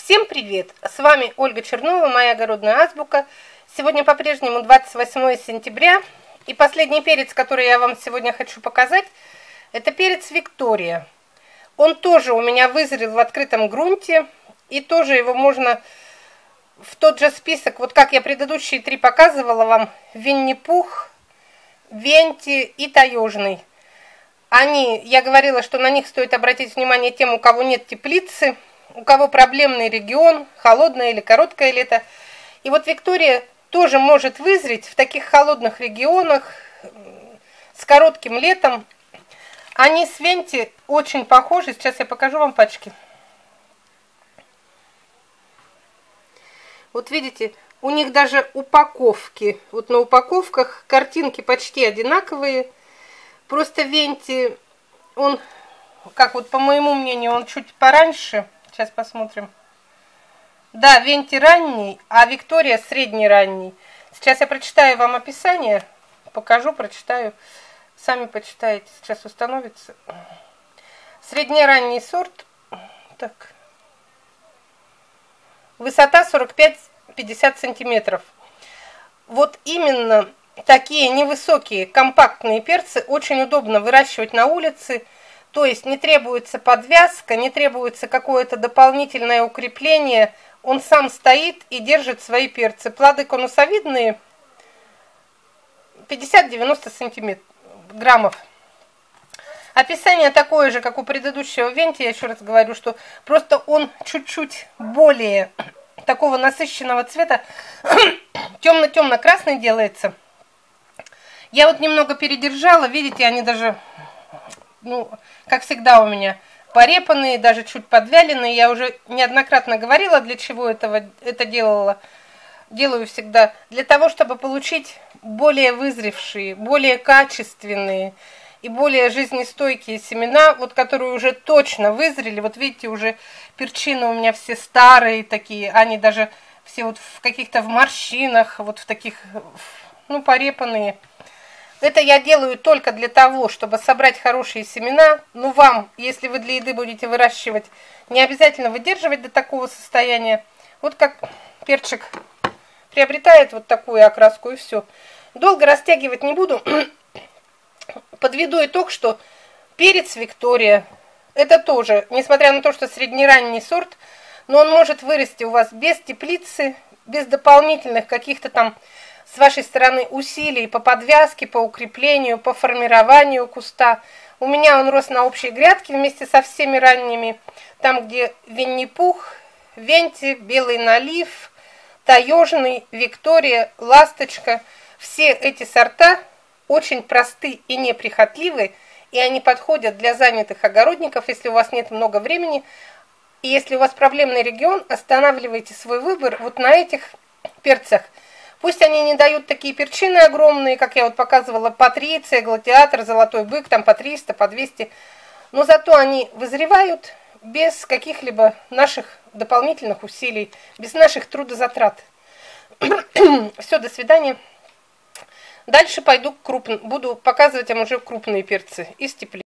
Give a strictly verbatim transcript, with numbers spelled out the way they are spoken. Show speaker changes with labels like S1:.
S1: Всем привет! С вами Ольга Чернова, моя огородная азбука. Сегодня по-прежнему двадцать восьмое сентября. И последний перец, который я вам сегодня хочу показать, это перец Виктория. Он тоже у меня вызрел в открытом грунте. И тоже его можно в тот же список, вот как я предыдущие три показывала вам, Винни-Пух, Венти и Таежный. Они, я говорила, что на них стоит обратить внимание тем, у кого нет теплицы, у кого проблемный регион, холодное или короткое лето. И вот Виктория тоже может вызреть в таких холодных регионах с коротким летом. Они с Венти очень похожи. Сейчас я покажу вам пачки. Вот видите, у них даже упаковки. Вот на упаковках картинки почти одинаковые. Просто Венти, он, как вот по моему мнению, он чуть пораньше. Сейчас посмотрим. Да, Венти ранний, а Виктория средний ранний. Сейчас я прочитаю вам описание. Покажу, прочитаю. Сами почитаете. Сейчас установится. Среднеранний сорт. Так. Высота сорок пять — пятьдесят сантиметров. Вот именно такие невысокие компактные перцы очень удобно выращивать на улице. То есть не требуется подвязка, не требуется какое-то дополнительное укрепление. Он сам стоит и держит свои перцы. Плоды конусовидные, пятьдесят-девяносто сантиметров, граммов. Описание такое же, как у предыдущего Венти. Я еще раз говорю, что просто он чуть-чуть более такого насыщенного цвета. Темно-темно-красный делается. Я вот немного передержала. Видите, они даже... Ну, как всегда у меня порепанные, даже чуть подвяленные. Я уже неоднократно говорила, для чего этого, это делала. Делаю всегда для того, чтобы получить более вызревшие, более качественные и более жизнестойкие семена, вот которые уже точно вызрели. Вот видите, уже перчины у меня все старые такие, они даже все вот в каких-то в морщинах, вот в таких, ну, порепанные. Это я делаю только для того, чтобы собрать хорошие семена. Но вам, если вы для еды будете выращивать, не обязательно выдерживать до такого состояния. Вот как перчик приобретает вот такую окраску, и все. Долго растягивать не буду. Подведу итог, что перец Виктория, это тоже, несмотря на то, что среднеранний сорт, но он может вырасти у вас без теплицы, без дополнительных каких-то там с вашей стороны усилий по подвязке, по укреплению, по формированию куста. У меня он рос на общей грядке вместе со всеми ранними. Там, где Винни-Пух, Венти, Белый налив, Таежный, Виктория, Ласточка. Все эти сорта очень просты и неприхотливы, и они подходят для занятых огородников, если у вас нет много времени. И если у вас проблемный регион, останавливайте свой выбор вот на этих перцах. Пусть они не дают такие перчины огромные, как я вот показывала, Патриция, Гладиатор, Золотой бык, там по триста, по двести. Но зато они вызревают без каких-либо наших дополнительных усилий, без наших трудозатрат. Все, до свидания. Дальше пойду к крупным, буду показывать вам уже крупные перцы из теплицы.